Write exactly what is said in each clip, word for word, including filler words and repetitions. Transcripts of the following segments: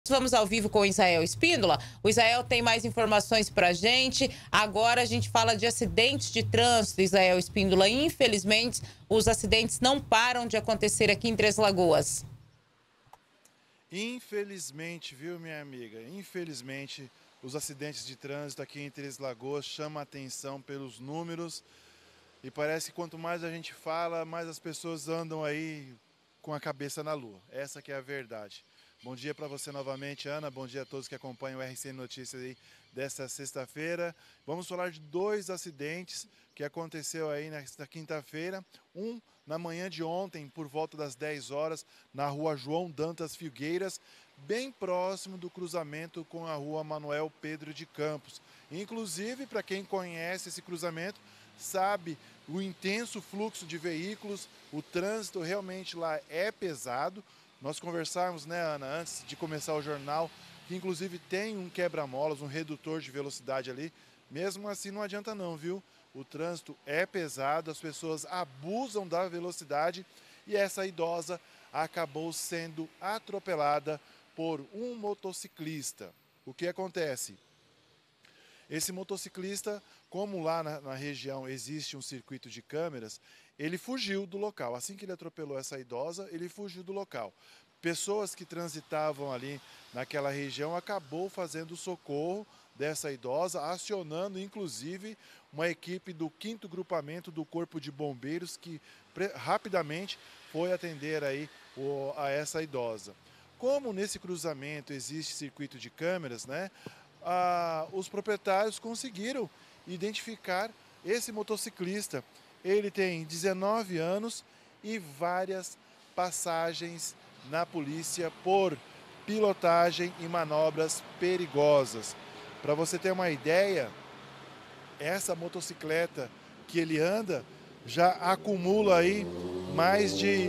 Vamos ao vivo com o Israel Espíndola. O Israel tem mais informações pra gente. Agora a gente fala de acidentes de trânsito, Israel Espíndola. Infelizmente, os acidentes não param de acontecer aqui em Três Lagoas. Infelizmente, viu, minha amiga? Infelizmente, os acidentes de trânsito aqui em Três Lagoas chamam a atenção pelos números. E parece que quanto mais a gente fala, mais as pessoas andam aí com a cabeça na lua. Essa que é a verdade. Bom dia para você novamente, Ana. Bom dia a todos que acompanham o R C N Notícias aí desta sexta-feira. Vamos falar de dois acidentes que aconteceu aí nesta quinta-feira. Um na manhã de ontem, por volta das dez horas, na rua João Dantas Filgueiras, bem próximo do cruzamento com a rua Manuel Pedro de Campos. Inclusive, para quem conhece esse cruzamento, sabe o intenso fluxo de veículos, o trânsito realmente lá é pesado. Nós conversamos, né, Ana, antes de começar o jornal, que inclusive tem um quebra-molas, um redutor de velocidade ali. Mesmo assim não adianta não, viu? O trânsito é pesado, as pessoas abusam da velocidade e essa idosa acabou sendo atropelada por um motociclista. O que acontece? Esse motociclista, como lá na, na região existe um circuito de câmeras, ele fugiu do local. Assim que ele atropelou essa idosa, ele fugiu do local. Pessoas que transitavam ali naquela região acabou fazendo socorro dessa idosa, acionando inclusive uma equipe do quinto grupamento do Corpo de Bombeiros que rapidamente foi atender aí o, a essa idosa. Como nesse cruzamento existe circuito de câmeras, né? Ah, os proprietários conseguiram identificar esse motociclista. Ele tem dezenove anos e várias passagens na polícia por pilotagem e manobras perigosas. Para você ter uma ideia, essa motocicleta que ele anda já acumula aí mais de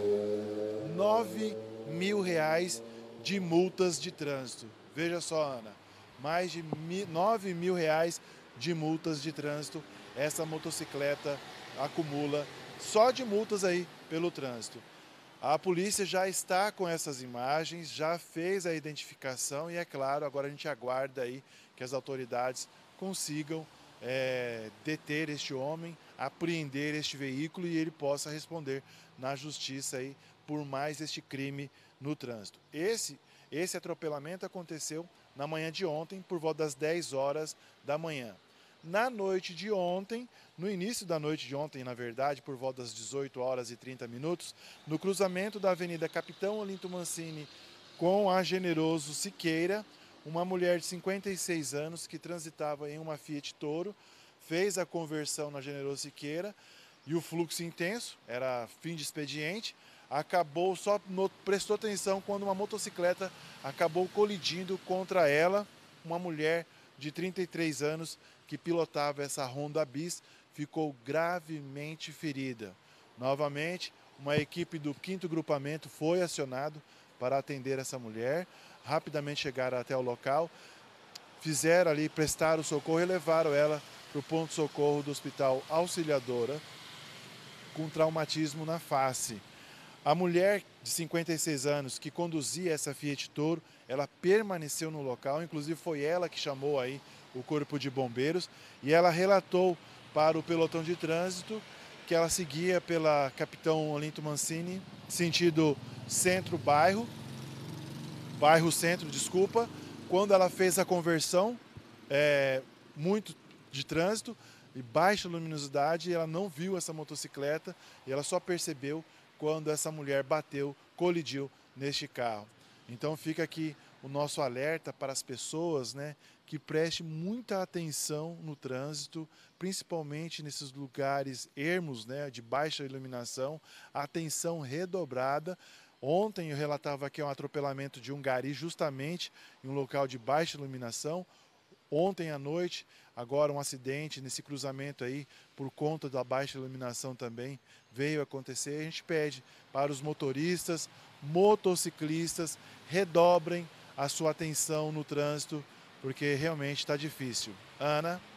nove mil reais de multas de trânsito. Veja só, Ana. Mais de nove mil reais de multas de trânsito essa motocicleta acumula só de multas aí pelo trânsito. A polícia já está com essas imagens, já fez a identificação e é claro, agora a gente aguarda aí que as autoridades consigam é, deter este homem, apreender este veículo e ele possa responder na justiça aí por mais este crime no trânsito. Esse, esse atropelamento aconteceu na manhã de ontem, por volta das dez horas da manhã. Na noite de ontem, no início da noite de ontem, na verdade, por volta das dezoito horas e trinta minutos, no cruzamento da Avenida Capitão Olinto Mancini com a Generoso Siqueira, uma mulher de cinquenta e seis anos que transitava em uma Fiat Toro, fez a conversão na Generoso Siqueira e o fluxo intenso, era fim de expediente, acabou, só prestou atenção quando uma motocicleta acabou colidindo contra ela, uma mulher de trinta e três anos que pilotava essa Honda Bis, ficou gravemente ferida. Novamente, uma equipe do quinto grupamento foi acionado para atender essa mulher, rapidamente chegaram até o local, fizeram ali, prestaram o socorro e levaram ela para o ponto-socorro do Hospital Auxiliadora, com traumatismo na face. A mulher de cinquenta e seis anos que conduzia essa Fiat Toro, ela permaneceu no local, inclusive foi ela que chamou aí o Corpo de Bombeiros e ela relatou para o pelotão de trânsito que ela seguia pela Capitão Olinto Mancini, sentido centro-bairro, bairro-centro, desculpa, quando ela fez a conversão, é, muito de trânsito e baixa luminosidade, ela não viu essa motocicleta e ela só percebeu quando essa mulher bateu, colidiu neste carro. Então fica aqui o nosso alerta para as pessoas, né, que prestem muita atenção no trânsito, principalmente nesses lugares ermos, né, de baixa iluminação, atenção redobrada. Ontem eu relatava aqui um atropelamento de um gari justamente em um local de baixa iluminação. Ontem à noite, agora um acidente nesse cruzamento aí, por conta da baixa iluminação também, veio acontecer. A gente pede para os motoristas, motociclistas, redobrem a sua atenção no trânsito, porque realmente está difícil. Ana?